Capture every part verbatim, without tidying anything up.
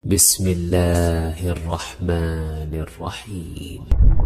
Bismillahirrahmanirrahim.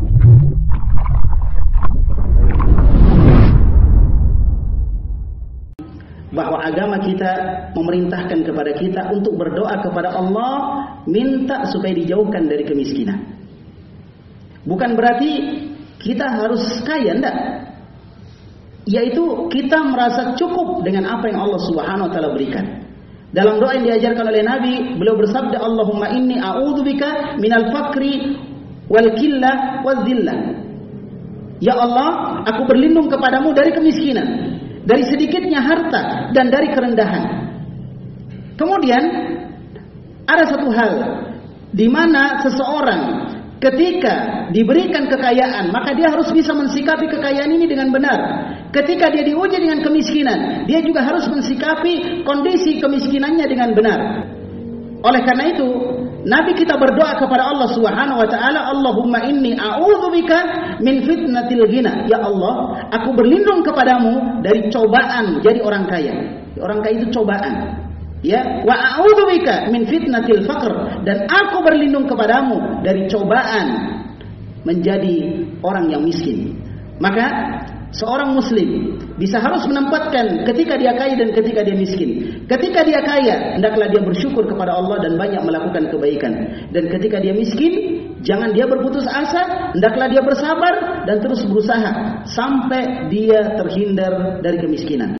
Bahwa agama kita memerintahkan kepada kita untuk berdoa kepada Allah, minta supaya dijauhkan dari kemiskinan. Bukan berarti kita harus kaya, enggak. Yaitu kita merasa cukup dengan apa yang Allah Subhanahu wa taala berikan. Dalam doa yang diajarkan oleh Nabi, beliau bersabda, Allahumma inni a'udzubika minal fakri wal killah wal dhillah. Ya Allah, aku berlindung kepadamu dari kemiskinan, dari sedikitnya harta, dan dari kerendahan. Kemudian ada satu hal di mana seseorang ketika diberikan kekayaan, maka dia harus bisa mensikapi kekayaan ini dengan benar. Ketika dia diuji dengan kemiskinan, dia juga harus mensikapi kondisi kemiskinannya dengan benar. Oleh karena itu, Nabi kita berdoa kepada Allah Subhanahu wa taala, Allahumma inni a'udzubika min fitnatil ghina. Ya Allah, aku berlindung kepadamu dari cobaan jadi orang kaya. Orang kaya itu cobaan. Ya, wa a'udzubika min fitnatil faqr, dan aku berlindung kepadamu dari cobaan menjadi orang yang miskin. Maka seorang muslim bisa harus menempatkan ketika dia kaya dan ketika dia miskin. Ketika dia kaya, hendaklah dia bersyukur kepada Allah dan banyak melakukan kebaikan. Dan ketika dia miskin, jangan dia berputus asa, hendaklah dia bersabar dan terus berusaha sampai dia terhindar dari kemiskinan.